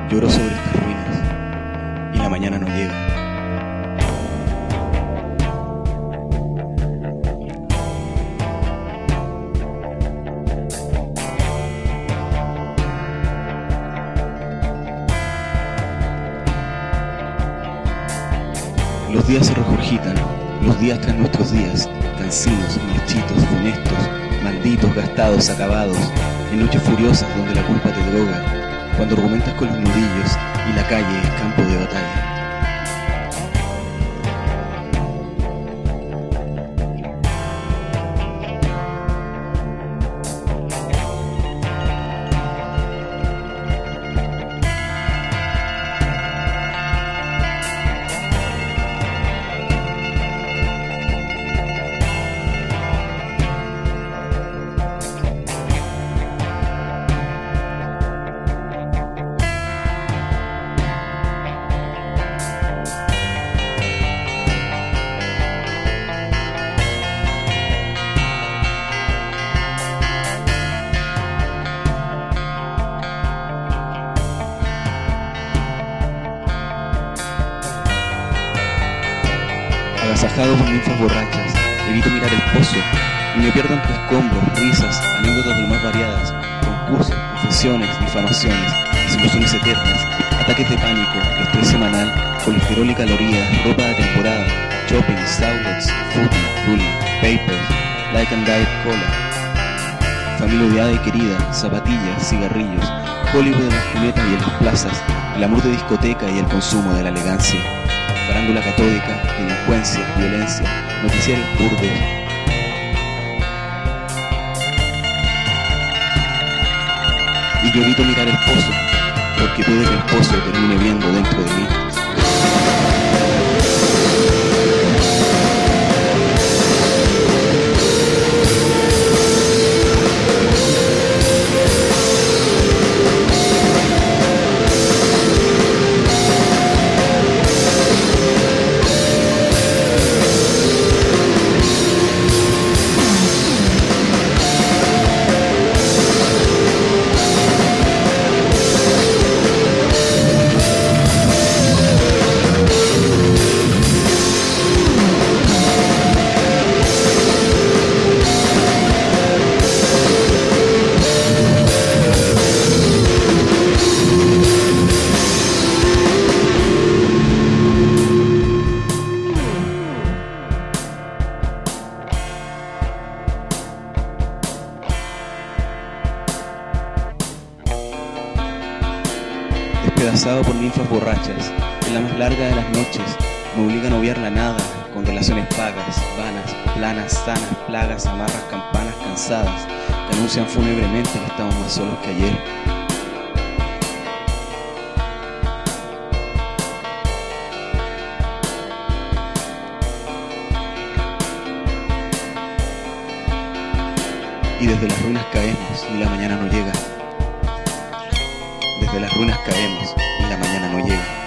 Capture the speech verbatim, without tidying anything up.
Lloro sobre estas ruinas y la mañana no llega. Los días se regurgitan, los días tras nuestros días, cansinos, marchitos, funestos, malditos, gastados, acabados, en noches furiosas donde la culpa te droga, cuando argumentas con los nudillos y la calle es campo de batalla. Agasajado por ninfas borrachas, evito mirar el pozo y me pierdo entre escombros, risas, anécdotas de lo más variadas, concursos, confesiones, difamaciones, desilusiones eternas, ataques de pánico, estrés semanal, colesterol y calorías, ropa de temporada, shopping, outlets, footing, bullying, papers, like and diet cola, familia odiada y querida, zapatillas, cigarrillos, Hollywood en las cunetas y en las plazas, el amor de discoteca y el consumo de la elegancia. Farándula catódica, delincuencia, violencia, noticiarios burdos. Y yo evito mirar el pozo, porque puede que el pozo termine viendo dentro de mí. Despedazado por ninfas borrachas, en la más larga de las noches, me obligan a obviar la nada, con relaciones vagas, vanas, planas, sanas, plagas, amarras, campanas cansadas, que anuncian fúnebremente que estamos más solos que ayer. Y desde las ruinas caemos y la mañana no llega. Desde las ruinas caemos y la mañana no llega.